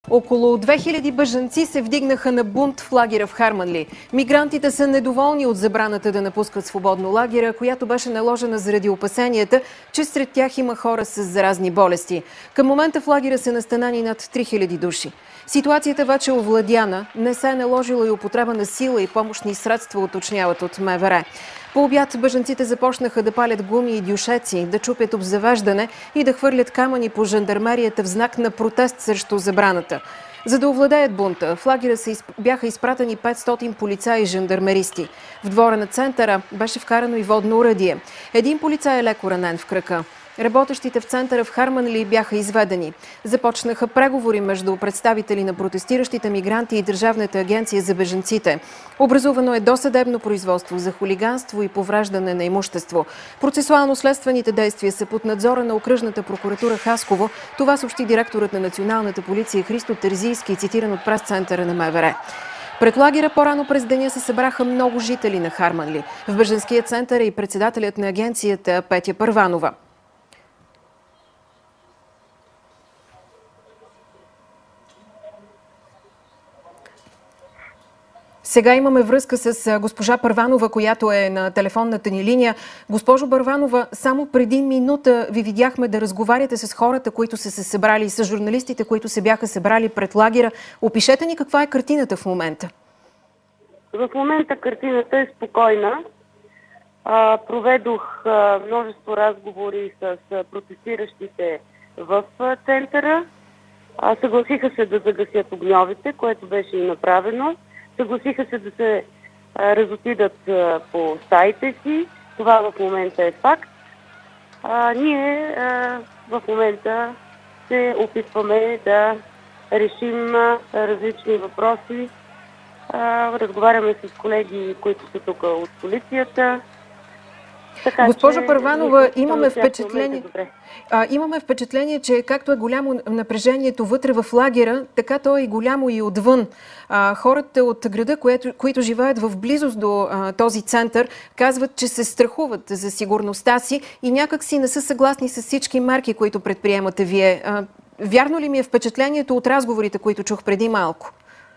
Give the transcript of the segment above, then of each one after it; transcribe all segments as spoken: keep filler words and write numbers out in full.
Около две хиляди бежанци се вдигнаха на бунт в лагера в Харманли. Мигрантите са недоволни от забраната да напускат свободно лагера, която беше наложена заради опасенията, че сред тях има хора с заразни болести. Към момента в лагера са настанани над три хиляди души. Ситуацията вече е овладяна, не се е наложила и употреба на сила и помощни средства, уточняват от МВР. По обяд бежанците започнаха да палят гуми и дюшеци, да чупят обзавеждане и да хвърлят камъни по жандармерията в знак на протест срещу забраната. За да овладеят бунта, в лагера се бяха изпратени петстотин полицаи и жандармеристи. В двора на центъра беше вкарано и водно оръдие. Един полицай е леко ранен в крака. Работещите в центъра в Харманли бяха изведени. Започнаха преговори между представители на протестиращите мигранти и Държавната агенция за бежанците. Образувано е досъдебно производство за хулиганство и повреждане на имущество. Процесуално-следствените действия са под надзора на окръжната прокуратура Хасково. Това съобщи директорът на Националната полиция Христо Терзийски, цитиран от прес-центъра на МВР. Пред лагера по-рано през деня се събраха много жители на Харманли. В бежанския център е и председателят на агенцията Петя Първанова. Сега имаме връзка с госпожа Първанова, която е на телефонната ни линия. Госпожо Първанова, само преди минута ви видяхме да разговаряте с хората, които са се събрали, с журналистите, които се бяха събрали пред лагера. Опишете ни каква е картината в момента. В момента картината е спокойна. А, проведох а, множество разговори с а, протестиращите в а, центъра. А, съгласиха се да загасят огньовите, което беше и направено. Съгласиха се да се а, разотидат а, по стаите си. Това в момента е факт. А, ние а, в момента се опитваме да решим а, различни въпроси. А, разговаряме с колеги, които са тук от полицията. Така, Госпожо че, Първанова, имаме впечатление, а, имаме впечатление, че както е голямо напрежението вътре в лагера, така то е и голямо и отвън. А, хората от града, което, които живеят в близост до а, този център, казват, че се страхуват за сигурността си и някак си не са съгласни с всички мерки, които предприемате вие. А, вярно ли ми е впечатлението от разговорите, които чух преди малко?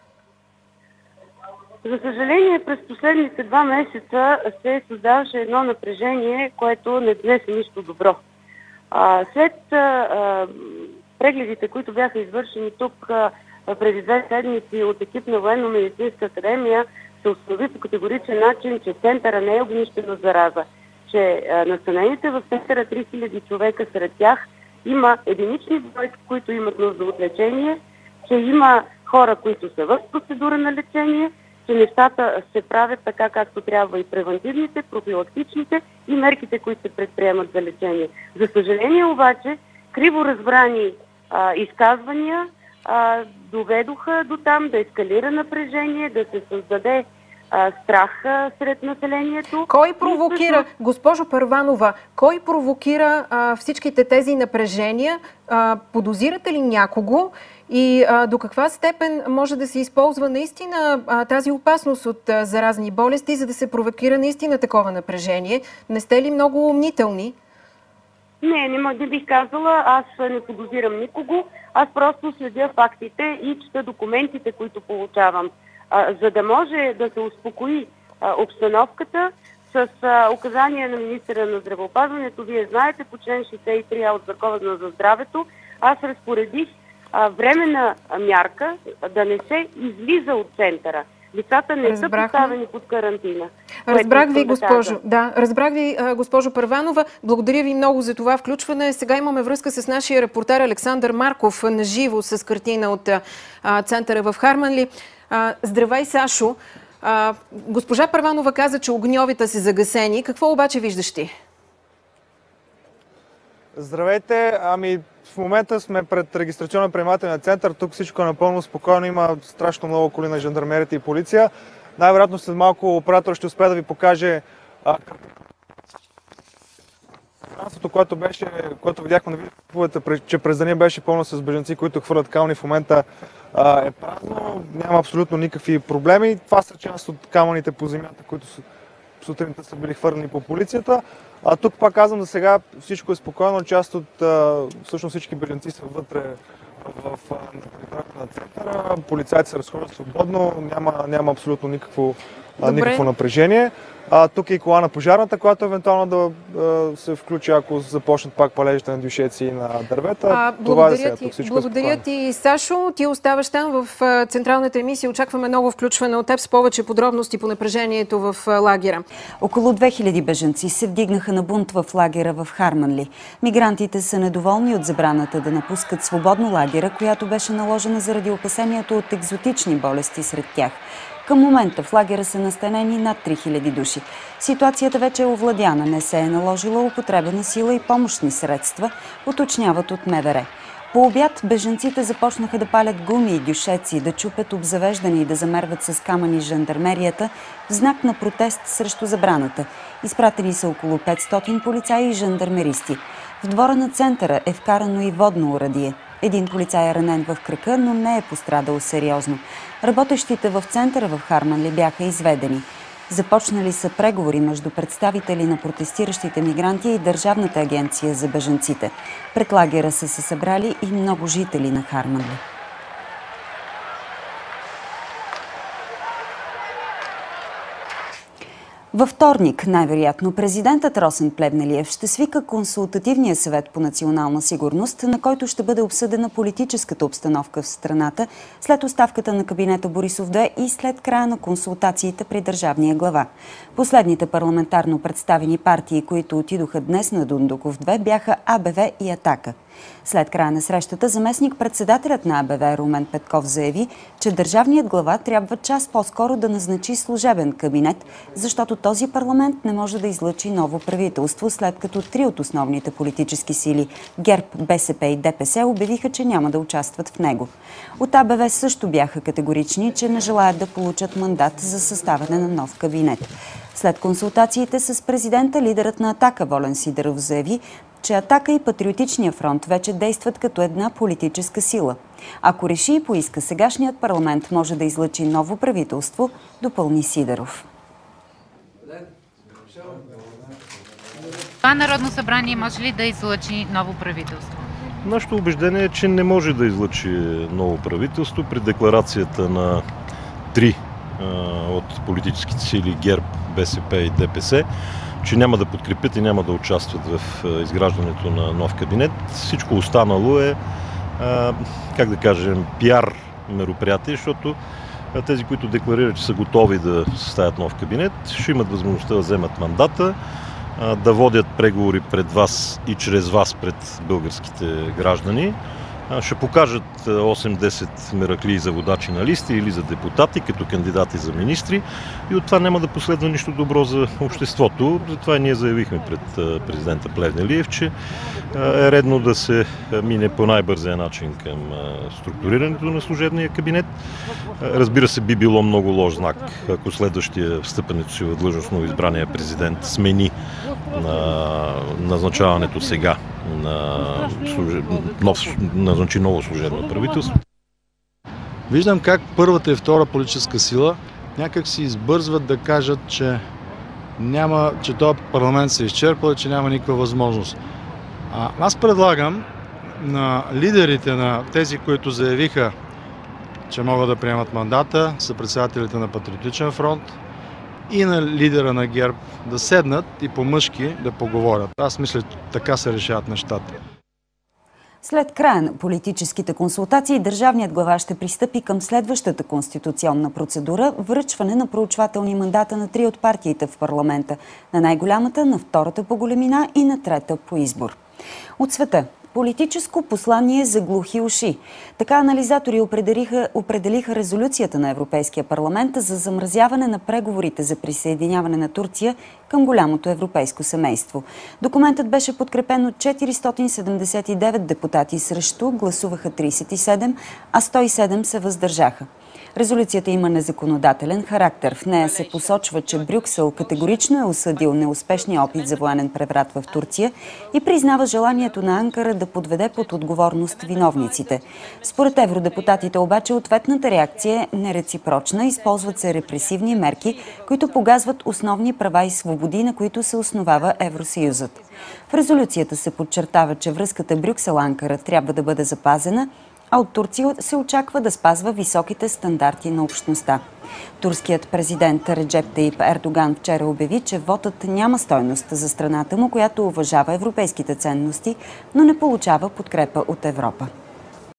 За съжаление, през последните два месеца се създаваше едно напрежение, което не донесе нищо добро. А, след а, прегледите, които бяха извършени тук а, преди две седмици от екип на Военно-медицинска академия, се установи по категоричен начин, че центъра не е огнище на зараза, че а, настанените в центъра три хиляди човека, сред тях има единични бройки, които имат нужда от лечение, че има хора, които са в процедура на лечение, че нещата се правят така, както трябва и превентивните, профилактичните и мерките, които се предприемат за лечение. За съжаление обаче, криво разбрани а, изказвания а, доведоха до там да ескалира напрежение, да се създаде а, страх а, сред населението. Кой провокира, госпожо Първанова, кой провокира а, всичките тези напрежения? А, подозирате ли някого? И а, до каква степен може да се използва наистина а, тази опасност от а, заразни болести, за да се провокира наистина такова напрежение? Не сте ли много умнителни? Не, не, не бих казала. Аз не подозирам никого. Аз просто следя фактите и чета документите, които получавам. А, за да може да се успокои а, обстановката с а, указания на министъра на здравеопазването, вие знаете, по член шейсет и три а от Закона за здравето, аз разпоредих временна мярка да не се излиза от центъра. Лицата не Разбрах. са поставени под карантина. Разбрах ви, госпожо. Да, разбрах ви, госпожо Първанова. Благодаря ви много за това включване. Сега имаме връзка с нашия репортер Александър Марков наживо с картина от а, центъра в Харманли. А, здравей, Сашо. А, госпожа Първанова каза, че огньовите са загасени. Какво обаче виждаш ти? Здравейте. Ами, в момента сме пред регистрационно-приемателен център. Тук всичко е напълно спокойно. Има страшно много коли на жандармерията и полиция. Най-вероятно след малко оператор ще успее да ви покаже пространството, което беше, което видяхме на видеото, че през деня беше пълно с бежанци, които хвърлят камъни. В момента а, е празно, няма абсолютно никакви проблеми. Това са част от камъните по земята, които са сутринта са били хвърлени по полицията. А тук пак казвам, за сега всичко е спокойно. Част от, а, всъщност всички бежанци са вътре в на центъра, полицайите се разхождат свободно, няма, няма абсолютно никакво, никакво напрежение. А, тук е и кола на пожарната, която евентуално да а, се включи, ако започнат пак палежите на дюшеци и на дървета. А, Това е благодаря сега. ти, Тук всичко благодаря е ти, Сашо. Ти оставаш там в централната емисия. Очакваме много включване от теб с повече подробности по напрежението в лагера. Около две хиляди бежанци се вдигнаха на бунт в лагера в Харманли. Мигрантите са недоволни от забраната да напускат свободно лагера, която беше наложена заради опасението от екзотични болести сред тях. Към момента в лагера са настанени над три хиляди души. Ситуацията вече е овладяна, не се е наложила употреба на сила и помощни средства, уточняват от МВР. По обяд бежанците започнаха да палят гуми и дюшеци, да чупят обзавеждане и да замерват с камъни жандармерията в знак на протест срещу забраната. Изпратени са около петстотин полицаи и жандармеристи. В двора на центъра е вкарано и водно оръдие. Един полицай е ранен в крака, но не е пострадал сериозно. Работещите в центъра в Харманли бяха изведени. Започнали са преговори между представители на протестиращите мигранти и Държавната агенция за бежанците. Пред лагера са се събрали и много жители на Харманли. Във вторник, най-вероятно, президентът Росен Плевнелиев ще свика консултативния съвет по национална сигурност, на който ще бъде обсъдена политическата обстановка в страната след оставката на кабинета Борисов-две и след края на консултациите при държавния глава. Последните парламентарно представени партии, които отидоха днес на Дундуков-две, бяха А Б В и Атака. След края на срещата, заместник-председателят на А Б В Румен Петков заяви, че държавният глава трябва час по-скоро да назначи служебен кабинет, защото този парламент не може да излъчи ново правителство, след като три от основните политически сили – ГЕРБ, Б С П и Д П С – обявиха, че няма да участват в него. От А Б В също бяха категорични, че не желаят да получат мандат за съставяне на нов кабинет. След консултациите с президента, лидерът на Атака Волен Сидеров заяви, че Атака и Патриотичния фронт вече действат като една политическа сила. Ако реши и поиска, сегашният парламент може да излъчи ново правителство, допълни Сидеров. Това Народно събрание може ли да излъчи ново правителство? Нашето убеждение е, че не може да излъчи ново правителство при декларацията на три а, от политическите сили ГЕРБ, Б С П и Д П С, че няма да подкрепят и няма да участват в изграждането на нов кабинет. Всичко останало е, а, как да кажем, пиар мероприятие, защото тези, които декларират, че са готови да съставят нов кабинет, ще имат възможността да вземат мандата, а, да водят преговори пред вас и чрез вас пред българските граждани. Ще покажат осем-десет мераклии за водачи на листи или за депутати, като кандидати за министри, и от това няма да последва нищо добро за обществото. Затова ние заявихме пред президента Плевнелиев, че е редно да се мине по най-бързия начин към структурирането на служебния кабинет. Разбира се, би било много лош знак, ако следващия встъпенето си в длъжностно избрания президент смени на назначаването сега на служеб... нов... назначи ново служебно правителство. Виждам как първата и втора политическа сила някак си избързват да кажат, че няма, че този парламент се изчерпва и че няма никаква възможност. А, аз предлагам на лидерите на тези, които заявиха, че могат да приемат мандата, са председателите на Патриотичен фронт и на лидера на ГЕРБ, да седнат и по-мъжки да поговорят. Аз мисля, така се решават нещата. След края на политическите консултации, държавният глава ще пристъпи към следващата конституционна процедура – връчване на проучвателни мандата на три от партиите в парламента, на най-голямата, на втората по големина и на трета по избор. От света. Политическо послание за глухи уши. Така анализатори определиха, определиха резолюцията на Европейския парламент за замразяване на преговорите за присъединяване на Турция към голямото европейско семейство. Документът беше подкрепен от четиристотин седемдесет и девет депутати, срещу гласуваха тридесет и седем, а сто и седем се въздържаха. Резолюцията има незаконодателен характер. В нея се посочва, че Брюксел категорично е осъдил неуспешния опит за военен преврат в Турция и признава желанието на Анкара да подведе под отговорност виновниците. Според евродепутатите обаче ответната реакция е нереципрочна, използват се репресивни мерки, които погазват основни права и свободи, на които се основава Евросъюзът. В резолюцията се подчертава, че връзката Брюксел-Анкара трябва да бъде запазена, а от Турция се очаква да спазва високите стандарти на общността. Турският президент Реджеп Таип Ердоган вчера обяви, че вотът няма стойност за страната му, която уважава европейските ценности, но не получава подкрепа от Европа.